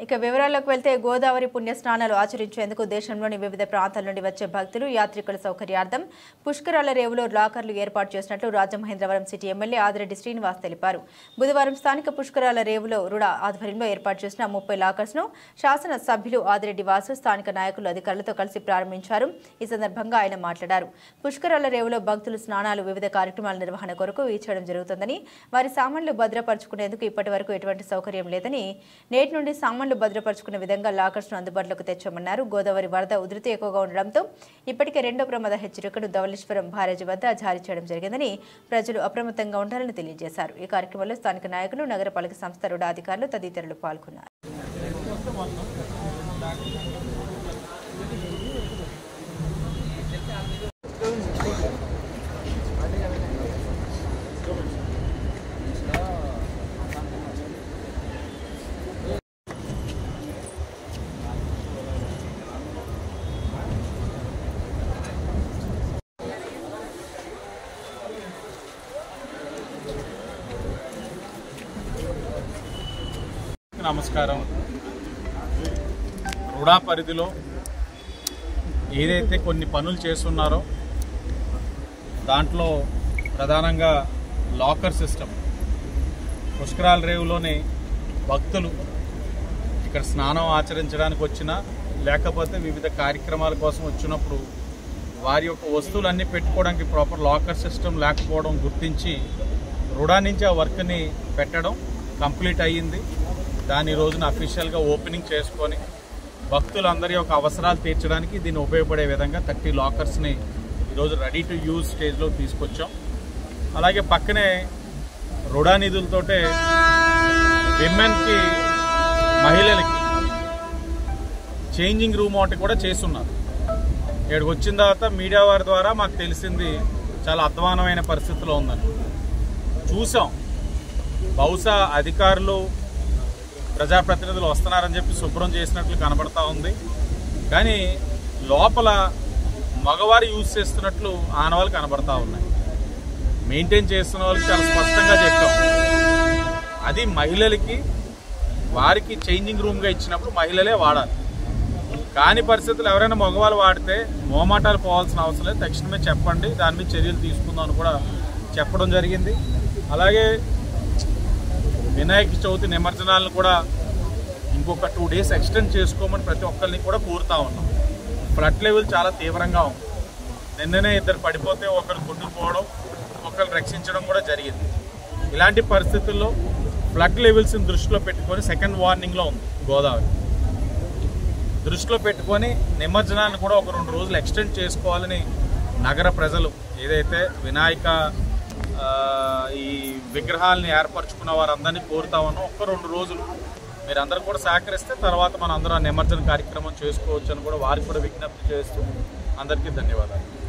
ఇక వివరాల్లోకి వెళ్తే గోదావరి పుణ్యస్నానాలు ఆచరించేందుకు దేశంలోని వివిధ ప్రాంతాల నుండి వచ్చే భక్తులు యాత్రికుల సౌకర్యార్థం పుష్కరాల రేవులో లాకర్లు ఏర్పాటు చేసినట్లు రాజమహేంద్రవరం సిటీ ఎమ్మెల్యే ఆదిరెడ్డి శ్రీనివాస్ తెలిపారు. బుధవారం స్థానిక పుష్కరాల రేవులో రుడా ఆధ్వర్యంలో ఏర్పాటు చేసిన 30 లాకర్స్ ను శాసన సభ్యులు ఆదిరెడ్డి వాసు స్థానిక నాయకులు అధికారులతో కలిసి ప్రారంభించారు. ఈ సందర్భంగా ఆయన మాట్లాడారు. పుష్కరాల రేవులో భక్తులు స్నానాలు వివిధ కార్యక్రమాల నిర్వహణ కొరకు ఇచ్చడం జరుగుతుందని, వారి సామాన్లు భద్రపరుచుకునేందుకు ఇప్పటివరకు ఎటువంటి సౌకర్యం లేదని, నేటి నుండి సామాన్లు భద్రపరుచుకునే విధంగా లాకర్స్ ను అందుబాటులోకి తెచ్చామన్నారు. గోదావరి వరద ఉధృతి ఎక్కువగా ఉండడంతో ఇప్పటికే 2వ ప్రమాద హెచ్చరికను ధవళేశ్వరం బ్యారేజీ వద్ద జారీ చేయడం జరిగిందని ప్రజలు అప్రమత్తంగా ఉండాలని తెలియజేశారు. ఈ కార్యక్రమంలో స్థానిక నాయకులు, నగరపాలక సంస్థ రుడా అధికారులు తదితరులు పాల్గొన్నారు. నమస్కారం. రుడా పరిధిలో ఏదైతే కొన్ని పనులు చేస్తున్నారో దాంట్లో ప్రధానంగా లాకర్ సిస్టమ్, పుష్కరాల రేవులోని భక్తులు ఇక్కడ స్నానం ఆచరించడానికి వచ్చినా లేకపోతే వివిధ కార్యక్రమాల కోసం వచ్చినప్పుడు వారి యొక్క వస్తువులన్నీ పెట్టుకోవడానికి ప్రాపర్ లాకర్ సిస్టమ్ లేకపోవడం గుర్తించి రుడా నుంచి ఆ వర్క్ని పెట్టడం కంప్లీట్ అయ్యింది. దాని రోజున అఫీషియల్గా ఓపెనింగ్ చేసుకొని భక్తులందరి యొక్క అవసరాలు తీర్చడానికి దీన్ని ఉపయోగపడే విధంగా 30 లాకర్స్ని ఈరోజు రెడీ టు యూజ్ స్టేజ్లో తీసుకొచ్చాం. అలాగే పక్కనే రుడా నిధులతోటే విమెన్కి, మహిళలకి చేంజింగ్ రూమ్ ఒకటి కూడా చేస్తున్నారు. ఇక్కడికి వచ్చిన తర్వాత మీడియా వారి ద్వారా మాకు తెలిసింది చాలా అధ్వానమైన పరిస్థితిలో ఉందని చూసాం. బహుశా అధికారులు, ప్రజాప్రతినిధులు వస్తున్నారని చెప్పి శుభ్రం చేసినట్లు కనబడతా ఉంది. కానీ లోపల మగవారు యూజ్ చేస్తున్నట్లు ఆనవాళ్ళు కనబడతా ఉన్నాయి. మెయింటైన్ చేస్తున్న వాళ్ళకి చాలా స్పష్టంగా చెప్పాం. అది మహిళలకి, వారికి చేంజింగ్ రూమ్గా ఇచ్చినప్పుడు మహిళలే వాడాలి. కాని పరిస్థితులు ఎవరైనా మగవాళ్ళు వాడితే మోమాటాలు పోవాల్సిన అవసరం లేదు, తక్షణమే చెప్పండి, దాని మీద చర్యలు తీసుకుందాం అని కూడా చెప్పడం జరిగింది. అలాగే వినాయక చవితి నిమజ్జనాలను కూడా ఇంకొక 2 days ఎక్స్టెండ్ చేసుకోమని ప్రతి ఒక్కరిని కూడా కోరుతా ఉన్నాం. ఫ్లడ్ లెవెల్ చాలా తీవ్రంగా ఉంది. నిన్ననే 2 పడిపోతే ఒకరు కొట్టుకుపోవడం, ఒకరు రక్షించడం కూడా జరిగింది. ఇలాంటి పరిస్థితుల్లో ఫ్లడ్ లెవెల్స్ని దృష్టిలో పెట్టుకొని సెకండ్ వార్నింగ్లో ఉంది గోదావరి. దృష్టిలో పెట్టుకొని నిమజ్జనాన్ని కూడా ఒక 2 రోజులు ఎక్స్టెండ్ చేసుకోవాలని నగర ప్రజలు, ఏదైతే వినాయక ఈ విగ్రహాలని ఏర్పరచుకున్న వారందరినీ కోరుతా ఉన్నాం. 1-2 రోజులు మీరందరూ కూడా సహకరిస్తే తర్వాత మనం అందరూ నిమజ్జన కార్యక్రమం చేసుకోవచ్చు అని కూడా వారికి కూడా విజ్ఞప్తి చేస్తూ అందరికీ ధన్యవాదాలు.